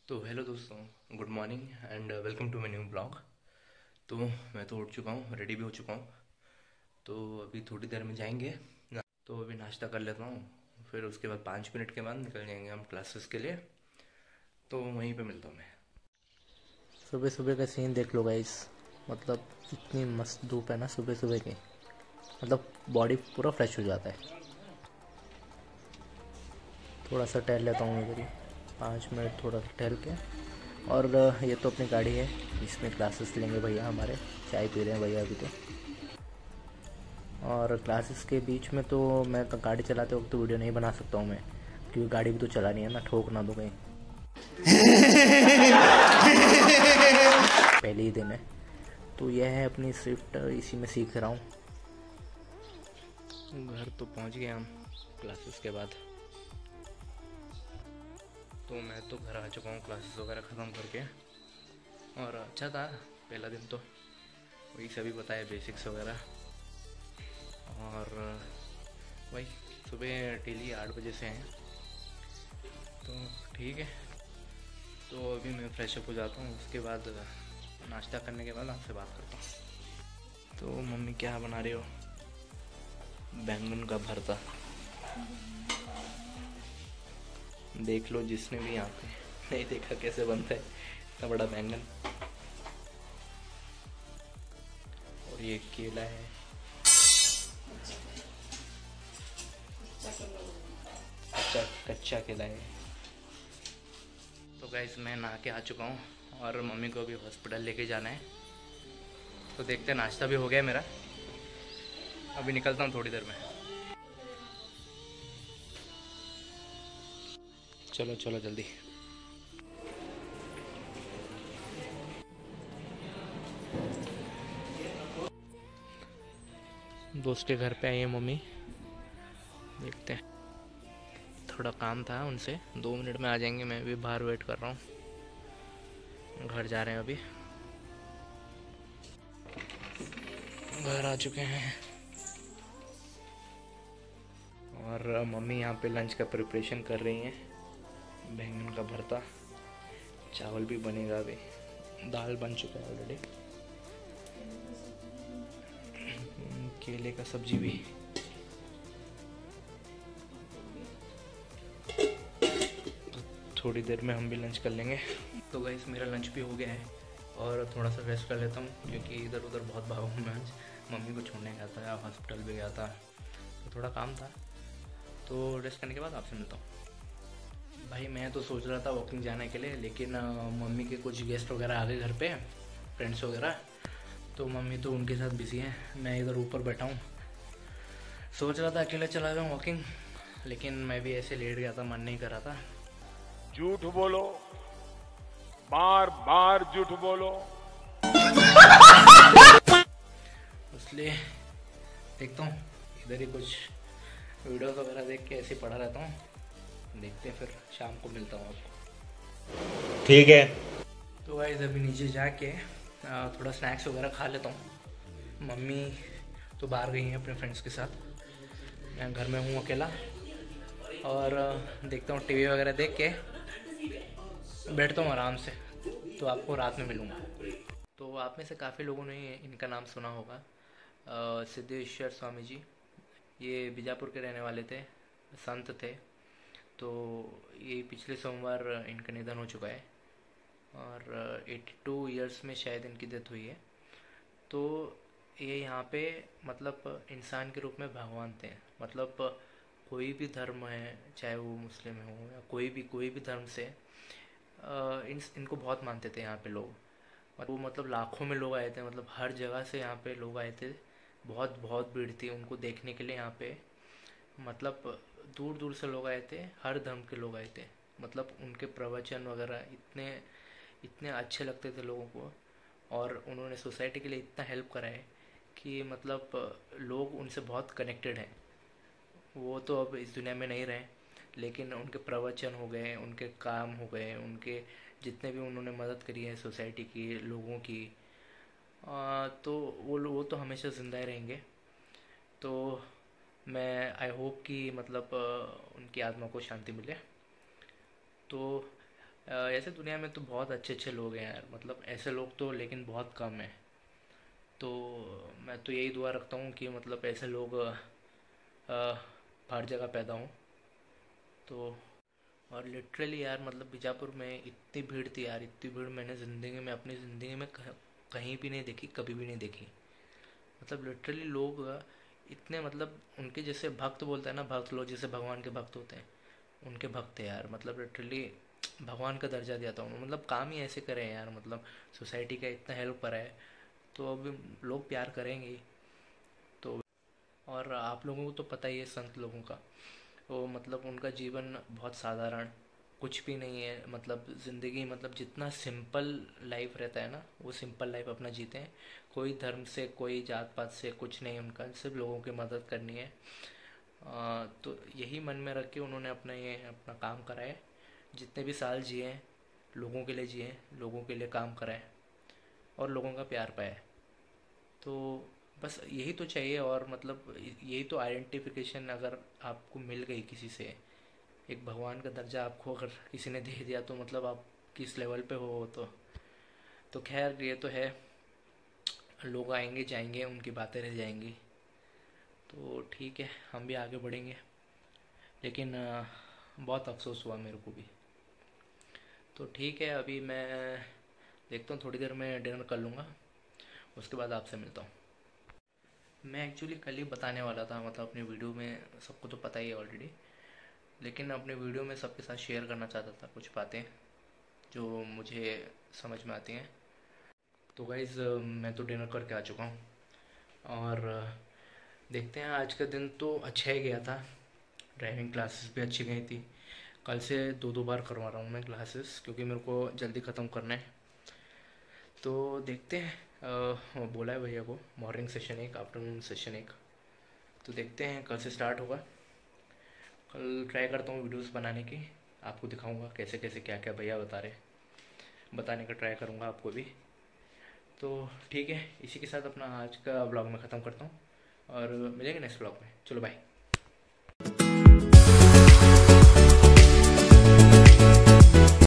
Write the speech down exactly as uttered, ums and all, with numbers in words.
तो हेलो दोस्तों, good morning and welcome to my new blog. तो मैं तो उठ चुका हूँ, रेडी भी हो चुका हूँ। तो अभी थोड़ी देर में जाएंगे ना। तो अभी नाश्ता कर लेता हूँ, फिर उसके बाद पाँच मिनट के बाद निकल जाएंगे हम क्लासेस के लिए। तो वहीं पे मिलता हूँ मैं। सुबह सुबह का सीन देख लो गाइस। मतलब इतनी मस्त धूप है ना सुबह सुबह की। मतलब बॉडी पूरा फ्रेश हो जाता है। थोड़ा सा टहल लेता हूँ इधर ही, पाँच मिनट थोड़ा सा टहल के। और ये तो अपनी गाड़ी है, इसमें क्लासेस लेंगे भैया हमारे। चाय पी रहे हैं भैया अभी तो। और क्लासेस के बीच में तो मैं तो गाड़ी चलाते वक्त तो वीडियो नहीं बना सकता हूँ मैं, क्योंकि गाड़ी भी तो चलानी है ना, ठोक ना दो कहीं। पहले ही दिन है। तो यह है अपनी स्विफ्ट, इसी में सीख रहा हूँ। घर तो पहुँच गए हम क्लासेस के बाद। तो मैं तो घर आ चुका हूँ क्लासेस वगैरह ख़त्म करके। और अच्छा था पहला दिन तो, वही सभी बताए बेसिक्स वगैरह। और वही सुबह डेली आठ बजे से हैं, तो ठीक है। तो अभी मैं फ्रेश अप हो जाता हूँ, उसके बाद नाश्ता करने के बाद आपसे बात करता हूँ। तो मम्मी क्या बना रही हो? बैंगन का भरता। देख लो जिसने भी यहाँ पे नहीं देखा कैसे बनता है इतना बड़ा बैंगन। और ये केला है, कच्चा कच्चा केला है। तो गाइस मैं नहा के आ चुका हूँ और मम्मी को अभी हॉस्पिटल लेके जाना है। तो देखते हैं, नाश्ता भी हो गया मेरा। अभी निकलता हूँ थोड़ी देर में। चलो चलो जल्दी। दोस्त के घर पे आई है मम्मी, देखते हैं। थोड़ा काम था उनसे, दो मिनट में आ जाएंगे। मैं भी बाहर वेट कर रहा हूँ। घर जा रहे हैं अभी, घर आ चुके हैं। और मम्मी यहाँ पे लंच का प्रिपरेशन कर रही हैं। बैंगन का भरता, चावल भी बनेगा अभी, दाल बन चुका है ऑलरेडी, केले का सब्जी भी। थोड़ी देर में हम भी लंच कर लेंगे। तो गाइस मेरा लंच भी हो गया है और थोड़ा सा रेस्ट कर लेता हूँ, क्योंकि इधर उधर बहुत भागा हूँ मैं आज। मम्मी को छोड़ने गया था, हॉस्पिटल भी गया था, तो थोड़ा काम था। तो रेस्ट करने के बाद आपसे मिलता हूँ। भाई मैं तो सोच रहा था वॉकिंग जाने के लिए, लेकिन मम्मी के कुछ गेस्ट वगैरह आ गए घर पे, फ्रेंड्स वगैरह। तो मम्मी तो उनके साथ बिजी हैं, मैं इधर ऊपर बैठा हूँ। सोच रहा था अकेले चला जाऊँ वॉकिंग, लेकिन मैं भी ऐसे लेट गया था, मन नहीं कर रहा था। झूठ बोलो, बार बार झूठ बोलो। इसलिए देखता हूँ, इधर ही कुछ वीडियोस वगैरह देख के ऐसे पढ़ा रहता हूँ। देखते हैं, फिर शाम को मिलता हूँ आपको। ठीक है। तो गाइस अभी नीचे जाके थोड़ा स्नैक्स वगैरह खा लेता हूँ। मम्मी तो बाहर गई हैं अपने फ्रेंड्स के साथ, मैं घर में हूँ अकेला। और देखता हूँ टीवी वगैरह देख के बैठता हूँ आराम से। तो आपको रात में मिलूँगा। तो आप में से काफ़ी लोगों ने इनका नाम सुना होगा, अ, सिद्धेश्वर स्वामी जी। ये बीजापुर के रहने वाले थे, संत थे। तो ये पिछले सोमवार इनका निधन हो चुका है, और एटी टू ईयर्स में शायद इनकी डेथ हुई है। तो ये यहाँ पे मतलब इंसान के रूप में भगवान थे। मतलब कोई भी धर्म है, चाहे वो मुस्लिम हो या कोई भी कोई भी धर्म से, अ, इन इनको बहुत मानते थे यहाँ पे लोग। और वो मतलब लाखों में लोग आए थे, मतलब हर जगह से यहाँ पे लोग आए थे। बहुत बहुत भीड़ थी उनको देखने के लिए यहाँ पे। मतलब दूर दूर से लोग आए थे, हर धर्म के लोग आए थे। मतलब उनके प्रवचन वगैरह इतने इतने अच्छे लगते थे लोगों को। और उन्होंने सोसाइटी के लिए इतना हेल्प करा है कि मतलब लोग उनसे बहुत कनेक्टेड हैं। वो तो अब इस दुनिया में नहीं रहे, लेकिन उनके प्रवचन हो गए, उनके काम हो गए, उनके जितने भी उन्होंने मदद करी है सोसाइटी की लोगों की, आ, तो वो लो- वो तो हमेशा ज़िंदा ही रहेंगे। तो मैं आई होप कि मतलब अ, उनकी आत्मा को शांति मिले। तो ऐसे दुनिया में तो बहुत अच्छे अच्छे लोग हैं यार, मतलब ऐसे लोग तो लेकिन बहुत कम हैं। तो मैं तो यही दुआ रखता हूँ कि मतलब ऐसे लोग अ, हर जगह पैदा हों। तो और लिटरली यार मतलब बीजापुर में इतनी भीड़ थी यार, इतनी भीड़ मैंने ज़िंदगी में, अपनी ज़िंदगी में कह- कहीं भी नहीं देखी, कभी भी नहीं देखी। मतलब लिटरली लोग इतने, मतलब उनके जैसे भक्त बोलते हैं ना, भक्त लोग जैसे भगवान के भक्त होते हैं, उनके भक्त है यार। मतलब लिटरली भगवान का दर्जा दिया था उन्होंने, मतलब काम ही ऐसे करे हैं यार, मतलब सोसाइटी का इतना हेल्प करा है, तो अब लोग प्यार करेंगे ही। तो और आप लोगों को तो पता ही है संत लोगों का, वो मतलब उनका जीवन बहुत साधारण, कुछ भी नहीं है, मतलब ज़िंदगी, मतलब जितना सिंपल लाइफ रहता है ना, वो सिंपल लाइफ अपना जीते हैं। कोई धर्म से, कोई जात पात से कुछ नहीं उनका, सिर्फ लोगों की मदद करनी है। आ, तो यही मन में रख के उन्होंने अपना ये अपना काम करा है। जितने भी साल जिए हैं, लोगों के लिए जिए हैं, लोगों के लिए काम करा है और लोगों का प्यार पाया है। तो बस यही तो चाहिए। और मतलब यही तो आइडेंटिफिकेशन अगर आपको मिल गई किसी से, एक भगवान का दर्जा आपको अगर किसी ने दे दिया, तो मतलब आप किस लेवल पे हो। तो तो खैर ये तो है, लोग आएंगे जाएंगे, उनकी बातें रह जाएंगी। तो ठीक है, हम भी आगे बढ़ेंगे। लेकिन अ, बहुत अफसोस हुआ मेरे को भी। तो ठीक है, अभी मैं देखता हूँ, थोड़ी देर में डिनर कर लूँगा, उसके बाद आपसे मिलता हूँ। मैं एक्चुअली कल ही बताने वाला था, मतलब अपनी वीडियो में, सबको तो पता ही है ऑलरेडी, लेकिन अपने वीडियो में सबके साथ शेयर करना चाहता था कुछ बातें जो मुझे समझ में आती हैं। तो गाइज़ मैं तो डिनर करके आ चुका हूँ, और अ, देखते हैं, आज का दिन तो अच्छा ही गया था। ड्राइविंग क्लासेस भी अच्छी गई थी। कल से दो दो बार करवा रहा हूँ मैं क्लासेस, क्योंकि मेरे को जल्दी ख़त्म करना है। तो देखते हैं, अ, वो बोला है भैया को मॉर्निंग सेशन एक, आफ्टरनून सेशन एक। तो देखते हैं, कल से स्टार्ट होगा। कल ट्राई करता हूँ वीडियोस बनाने की, आपको दिखाऊंगा कैसे कैसे क्या क्या भैया बता रहे, बताने का ट्राई करूँगा आपको भी। तो ठीक है, इसी के साथ अपना आज का ब्लॉग मैं ख़त्म करता हूँ, और मिलेंगे नेक्स्ट ब्लॉग में। चलो बाय।